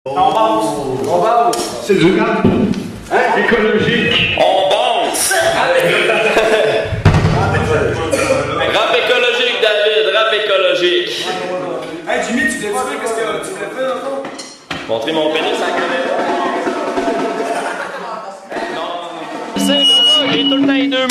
On bounce. On bounce. C'est du rap. Hein? Écologique. On bounce. Rap écologique, David. Rap écologique. Hey Jimmy, tu t'expliques qu'est-ce que tu fais dans le fond? Montrer mon pénis à la caméra. Non. C'est j'ai tout le temps les deux.